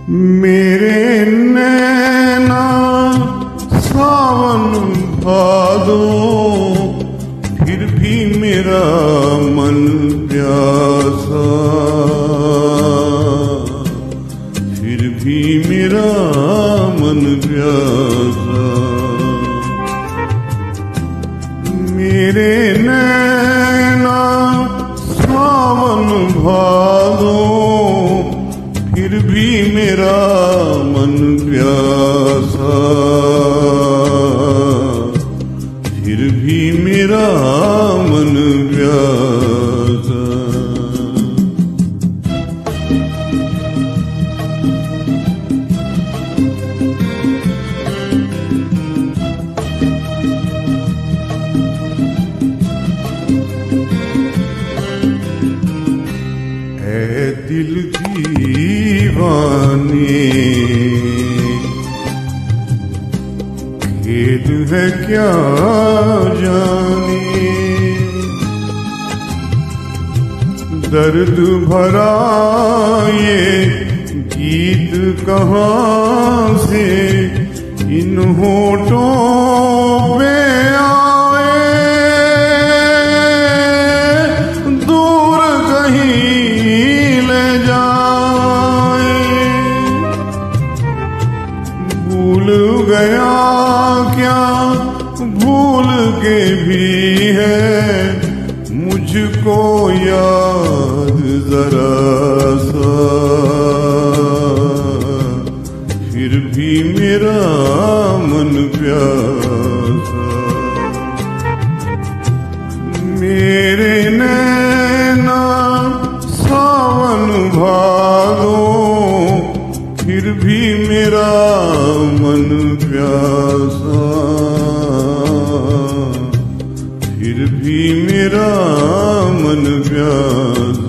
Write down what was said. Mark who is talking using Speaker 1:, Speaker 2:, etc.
Speaker 1: मेरे नैना सावन भादो, फिर भी मेरा मन प्यासा, फिर भी मेरा मन प्यासा। मेरे नैना सावन भादो, फिर भी मेरा मन प्यासा, फिर भी मेरा मन प्यासा। ऐ दिल दीवाने, खेद है क्या जाने, दर्द भरा ये गीत कहाँ से इन होठों पे आए, दूर कहीं ले जाए। भूल गया क्या भूल के भी है मुझको याद जरा सा, फिर भी मेरा मन प्यासा। मेरे नैना सावन भादो, फिर भी मेरा मन प्यासा, फिर भी मेरा मन प्यासा।